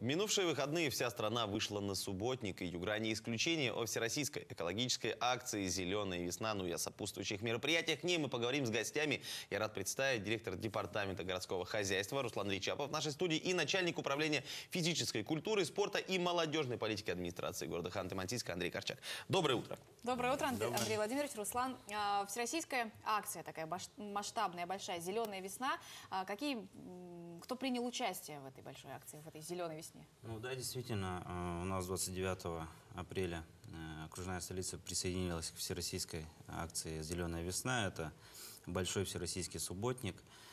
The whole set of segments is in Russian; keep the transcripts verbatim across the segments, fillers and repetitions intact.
минувшие выходные вся страна вышла на субботник, и Югра не исключение. О всероссийской экологической акции «Зеленая весна», ну и о сопутствующих мероприятиях. К ней мы поговорим с гостями. Я рад представить директор департамента городского хозяйства Руслан Ричапов в нашей студии и начальник управления физической культуры, спорта и молодежной политики администрации города Ханты-Мансийска Андрей Корчак. Доброе утро. Доброе утро, Андрей, Доброе. Андрей Владимирович, Руслан. Всероссийская акция такая масштабная, большая «Зеленая весна». Какие, кто принял участие в этой большой акции, в этой «Зеленой весне»? Ну да, действительно, у нас двадцать девятого апреля окружная столица присоединилась к всероссийской акции «Зеленая весна». Это большой всероссийский субботник.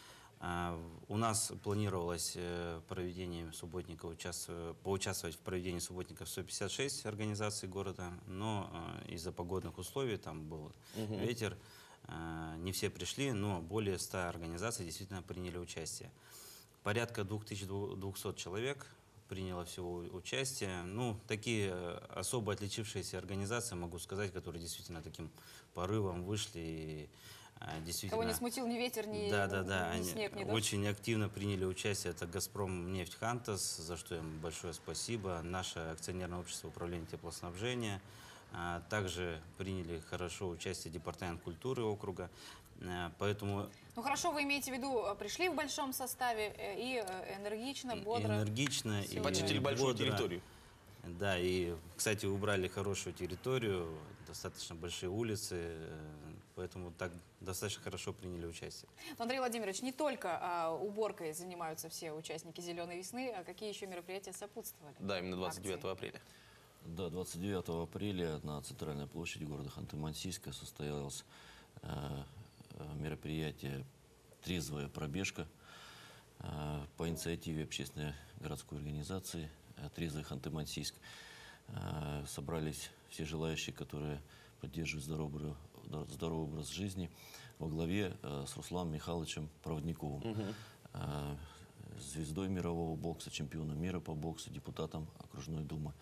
У нас планировалось проведение субботника, поучаствовать в проведении субботника сто пятьдесят шесть организаций города, но из-за погодных условий, там был угу. ветер, не все пришли, но более ста организаций действительно приняли участие. Порядка двух тысяч двухсот человек приняло всего участие. Ну, такие особо отличившиеся организации, могу сказать, которые действительно таким порывом вышли и действительно... Кого не смутил ни ветер, ни, да, да, да, ни снег, ни дождь. Очень активно приняли участие. Это «Газпром нефть Хантас», за что им большое спасибо. Наше акционерное общество управления теплоснабжения. Также приняли хорошо участие департамент культуры округа. Поэтому... Ну хорошо, вы имеете в виду, пришли в большом составе и энергично, бодро. Энергично. И почтили большую бодро. территорию. Да, и, кстати, убрали хорошую территорию, достаточно большие улицы, поэтому так достаточно хорошо приняли участие. Андрей Владимирович, не только а, уборкой занимаются все участники «Зеленой весны», а какие еще мероприятия сопутствовали? Да, именно двадцать девятого апреля. Да, двадцать девятого апреля на центральной площади города Ханты-Мансийска состоялось э, мероприятие «Трезвая пробежка» э, по инициативе общественной городской организации «Трезвый Ханты-Мансийск». Э, собрались все желающие, которые поддерживают здоровый, здоровый образ жизни, во главе э, с Русланом Михайловичем Проводниковым, угу. э, звездой мирового бокса, чемпионом мира по боксу, депутатом окружной думы.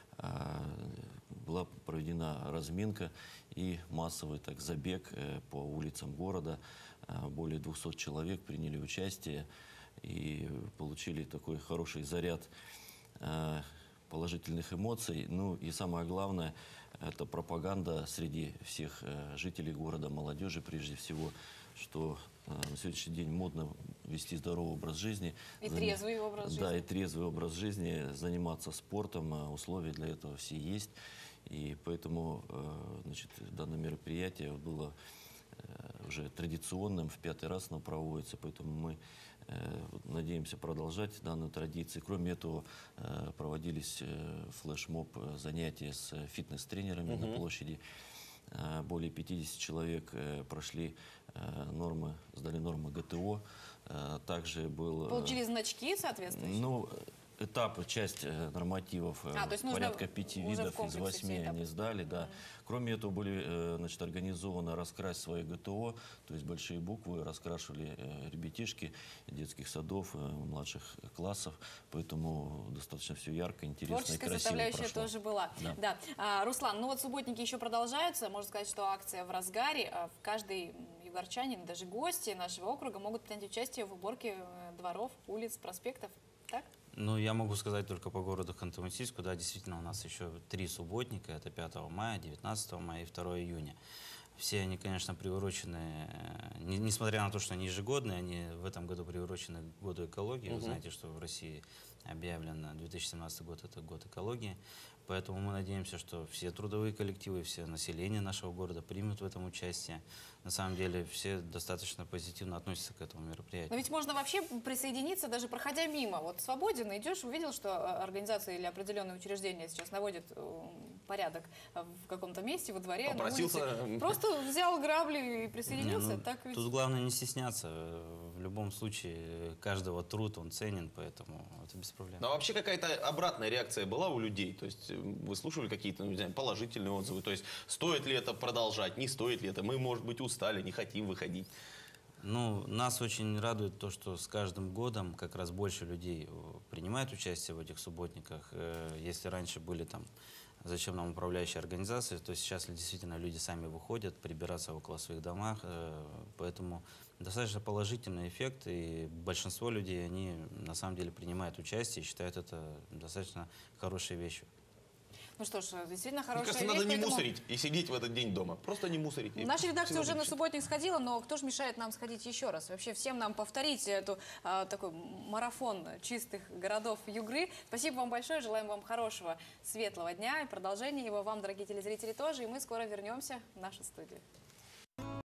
Была проведена разминка и массовый так, забег по улицам города. Более двухсот человек приняли участие и получили такой хороший заряд положительных эмоций. Ну и самое главное, это пропаганда среди всех жителей города, молодежи прежде всего, что на сегодняшний день модно вести здоровый образ жизни. И Зан... трезвый образ жизни. Да, и трезвый образ жизни, заниматься спортом, условия для этого все есть. И поэтому значит, данное мероприятие было уже традиционным, в пятый раз оно проводится, поэтому мы э, надеемся продолжать данную традицию. Кроме этого, э, проводились э, флешмоб занятия с фитнес-тренерами mm-hmm. на площади. Э, более пятидесяти человек э, прошли э, нормы, сдали нормы ГТО. Э, также был... Получили значки соответствующие? Ну, этап, часть э, нормативов, э, а, то есть порядка пяти видов из восьми они сдали, да. Mm-hmm. Кроме этого были, э, значит, организованы раскрась свои ГТО, то есть большие буквы раскрашивали э, ребятишки детских садов, э, младших классов, поэтому достаточно все ярко, интересно и красиво прошло. Творческая составляющая тоже была. Да. Да. А, Руслан, ну вот субботники еще продолжаются, можно сказать, что акция в разгаре, а в каждый югорчанин, даже гости нашего округа могут принять участие в уборке дворов, улиц, проспектов, так? Ну, я могу сказать только по городу Ханты-Мансийску, да, действительно, у нас еще три субботника, это пятого мая, девятнадцатого мая и второго июня. Все они, конечно, приурочены, не, несмотря на то, что они ежегодные, они в этом году приурочены к году экологии. Угу. Вы знаете, что в России объявлен две тысячи семнадцатый год, это год экологии. Поэтому мы надеемся, что все трудовые коллективы, все население нашего города примут в этом участие. На самом деле все достаточно позитивно относятся к этому мероприятию. Но ведь можно вообще присоединиться, даже проходя мимо. Вот свободен, идешь, увидел, что организация или определенное учреждение сейчас наводит порядок в каком-то месте, во дворе, попросился... на улице. Просто взял грабли и присоединился. Не, ну, так ведь... Тут главное не стесняться. В любом случае, каждого труд, он ценен, поэтому это без проблем. Ну, а вообще какая-то обратная реакция была у людей? То есть вы слушали какие-то, ну, не знаю, положительные отзывы? То есть стоит ли это продолжать, не стоит ли это? Мы, может быть, устали, не хотим выходить. Ну, нас очень радует то, что с каждым годом как раз больше людей принимают участие в этих субботниках. Если раньше были там зачем нам управляющие организации, то сейчас действительно люди сами выходят прибираться около своих домах, э, поэтому достаточно положительный эффект, и большинство людей, они на самом деле принимают участие и считают это достаточно хорошей вещью. Ну что ж, действительно Мне хорошая кажется, вещь, надо не поэтому мусорить и сидеть в этот день дома. Просто не мусорить. и Наша редакция всего уже на лучше. субботник сходила, но кто же мешает нам сходить еще раз? Вообще всем нам повторить эту а, такой марафон чистых городов Югры. Спасибо вам большое, желаем вам хорошего, светлого дня и продолжения его вам, дорогие телезрители, тоже. И мы скоро вернемся в нашу студию.